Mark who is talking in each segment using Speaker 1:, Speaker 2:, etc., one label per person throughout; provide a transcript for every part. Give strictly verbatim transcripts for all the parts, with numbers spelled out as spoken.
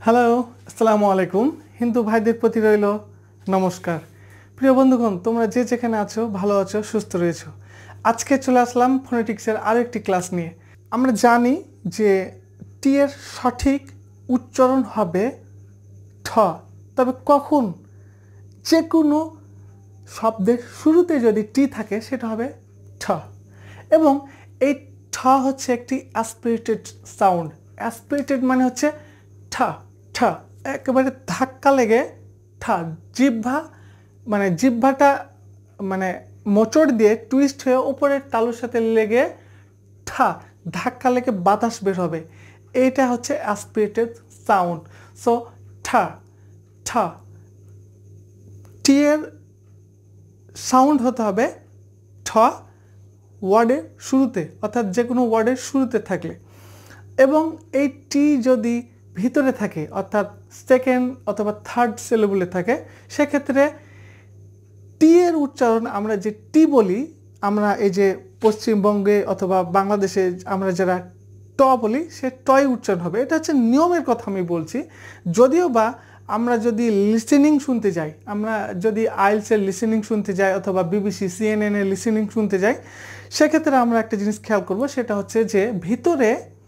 Speaker 1: Hello, আসসালামু আলাইকুম। হিন্দু ভাইদের প্রতি রইল নমস্কার। প্রিয় বন্ধুগণ, তোমরা যে যেখানে আছো ভালো আছো, সুস্থ রয়েছো। আজকে চলে আসলাম ফোনেটিক্সের আরও একটি ক্লাস নিয়ে। আমরা জানি যে টি এর সঠিক উচ্চারণ হবে ঠ, তবে কখন? যে কোনো শব্দের শুরুতে যদি টি থাকে সেটা হবে ঠ, এবং এই ঠ হচ্ছে একটি অ্যাসপিরেটেড সাউন্ড। অ্যাসপিরেটেড মানে হচ্ছে ঠ ঠ, একেবারে ধাক্কা লেগে ঠা, জিহ্বা মানে জিহ্বাটা মানে মোচড় দিয়ে টুইস্ট হয়ে উপরের তালুর সাথে লেগে ঠা, ধাক্কা লেগে বাতাস বের হবে। এইটা হচ্ছে অ্যাসপিরেটেড সাউন্ড। সো ঠা ঠা, টি এর সাউন্ড হতে হবে ঠ ওয়ার্ডের শুরুতে, অর্থাৎ যে কোনো ওয়ার্ডের শুরুতে থাকলে। এবং এই টি যদি ভিতরে থাকে, অর্থাৎ সেকেন্ড অথবা থার্ড সিলেবলে থাকে, সেক্ষেত্রে টি এর উচ্চারণ আমরা যে টি বলি, আমরা এই যে পশ্চিমবঙ্গে অথবা বাংলাদেশে আমরা যারা ট বলি, সে টয় উচ্চারণ হবে। এটা হচ্ছে নিয়মের কথা আমি বলছি। যদিও বা আমরা যদি লিসেনিং শুনতে যাই, আমরা যদি আইএলটিএস এর লিসেনিং শুনতে যাই অথবা বিবিসি সিএনএন এর লিসেনিং শুনতে যাই, সেক্ষেত্রে আমরা একটা জিনিস খেয়াল করব, সেটা হচ্ছে যে ভিতরে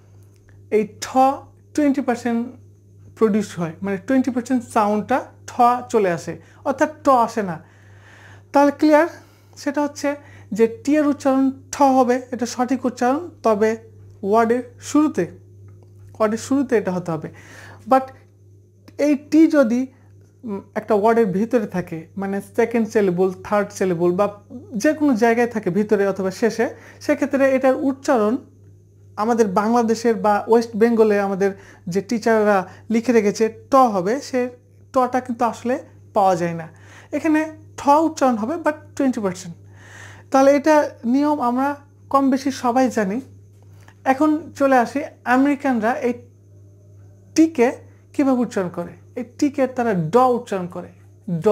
Speaker 1: এই ঠ টোয়েন্টি পার্সেন্ট প্রডিউস হয়, মানে টোয়েন্টি পার্সেন্ট সাউন্ডটা ঠ চলে আসে, অর্থাৎ ট আসে না। তাহলে ক্লিয়ার? সেটা হচ্ছে যে টি এর উচ্চারণ ঠ হবে, এটা সঠিক উচ্চারণ, তবে ওয়ার্ডের শুরুতে, ওয়ার্ডের শুরুতে এটা হতে হবে। বাট এই টি যদি একটা ওয়ার্ডের ভিতরে থাকে, মানে সেকেন্ড সিলেবল, থার্ড সিলেবল বা যে কোনো জায়গায় থাকে ভিতরে অথবা শেষে, সেক্ষেত্রে এটার উচ্চারণ আমাদের বাংলাদেশের বা ওয়েস্ট বেঙ্গলে আমাদের যে টিচাররা লিখে রেখেছে ট হবে, সে টটা কিন্তু আসলে পাওয়া যায় না। এখানে ঠ উচ্চারণ হবে, বাট টোয়েন্টি পার্সেন্ট। তাহলে এটা নিয়ম আমরা কম বেশি সবাই জানি। এখন চলে আসি, আমেরিকানরা এই টিকে কীভাবে উচ্চারণ করে। এই টিকে তারা ড উচ্চারণ করে, ড।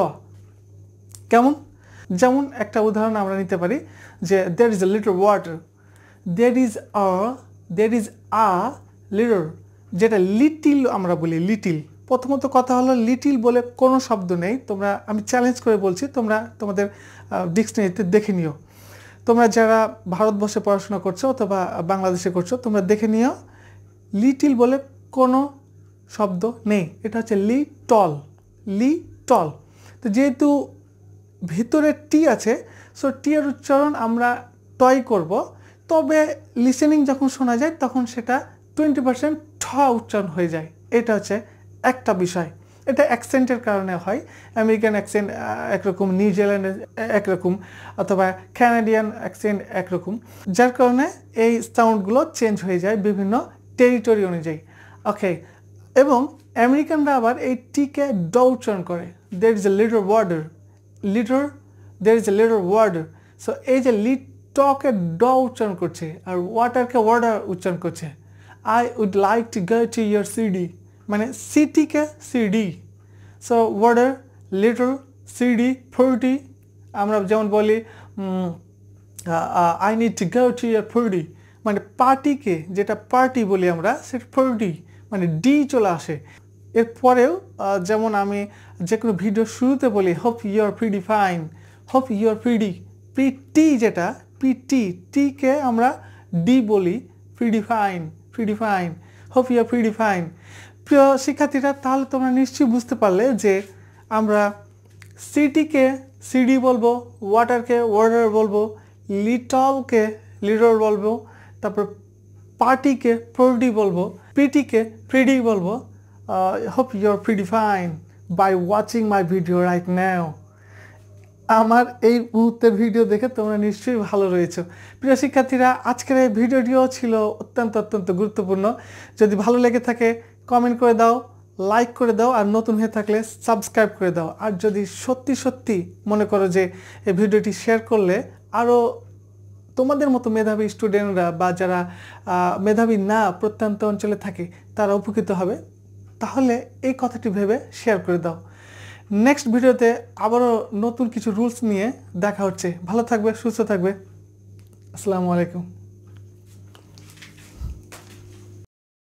Speaker 1: কেমন? যেমন একটা উদাহরণ আমরা নিতে পারি যে there is a little water, there is a there is a little, যেটা লিটিল আমরা বলি, লিটিল। প্রথমত কথা হলো লিটিল বলে কোনো শব্দ নেই। তোমরা, আমি চ্যালেঞ্জ করে বলছি, তোমরা তোমাদের ডিকশনারিতে দেখে নিও। তোমরা যারা ভারতবর্ষে পড়াশোনা করছো অথবা বাংলাদেশে করছো, তোমরা দেখে নিও, লিটিল বলে কোনো শব্দ নেই। এটা হচ্ছে লি টল, লি টল। তো যেহেতু ভিতরে টি আছে, সো টি এর উচ্চারণ আমরা টয় করব, তবে লিসেনিং যখন শোনা যায় তখন সেটা টোয়েন্টি পার্সেন্ট ঠ উচ্চারণ হয়ে যায়। এটা হচ্ছে একটা বিষয়। এটা অ্যাকসেন্টের কারণে হয়। আমেরিকান অ্যাকসেন্ট একরকম, নিউজিল্যান্ডের একরকম, অথবা ক্যানাডিয়ান অ্যাকসেন্ট একরকম, যার কারণে এই সাউন্ডগুলো চেঞ্জ হয়ে যায় বিভিন্ন টেরিটরি অনুযায়ী। ওকে, এবং আমেরিকানরা আবার এই টিকে ড উচ্চারণ করে, there is a little water, little, there is a little water। So এই যে লিটকে ড উচ্চারণ করছে আর ওয়াটারকে ওয়াটার উচ্চারণ করছে। I would like to go to your city, মানে সিটিকে সিডি। So water, little, city, forty. আমরা যেমন বলি I need to go to your forty, মানে পার্টিকে যেটা পার্টি বলি আমরা, সেটা ফোর্টি, মানে ডি চলে আসে। এরপরেও যেমন আমি যে কোনো ভিডিও শুরুতে বলি hope you are pretty fine, hope you are pretty, pretty যেটা পিটি, টিকে আমরা ডি বলি, pretty fine, pretty fine, hope you are pretty fine. প্রিয় শিক্ষার্থীরা, তাহলে তোমরা নিশ্চয়ই বুঝতে পারলে যে আমরা সিটিকে সিডি বলবো, ওয়াটারকে ওয়াটার বলবো, লিটলকে লিটল বলবো, তারপর পার্টিকে প্রোডি বলবো, প্রিটিকে প্রিডি বলবো। Hope you are pretty fine by watching my video right now. আমার এই মুহূর্তের ভিডিও দেখে তোমরা নিশ্চয়ই ভালো রয়েছো। প্রিয় শিক্ষার্থীরা, আজকের এই ভিডিওটিও ছিল অত্যন্ত অত্যন্ত গুরুত্বপূর্ণ। যদি ভালো লেগে থাকে কমেন্ট করে দাও, লাইক করে দাও, আর নতুন হয়ে থাকলে সাবস্ক্রাইব করে দাও। আর যদি সত্যি সত্যি মনে করো যে এই ভিডিওটি শেয়ার করলে আরও তোমাদের মতো মেধাবী স্টুডেন্টরা বা যারা মেধাবী না প্রত্যন্ত অঞ্চলে থাকে তারা উপকৃত হবে, তাহলে এই কথাটি ভেবে শেয়ার করে দাও। নেক্সট ভিডিওতে আবারও নতুন কিছু রুলস নিয়ে দেখা হচ্ছে। ভালো থাকবে, সুস্থ থাকবে। আসসালামু আলাইকুম।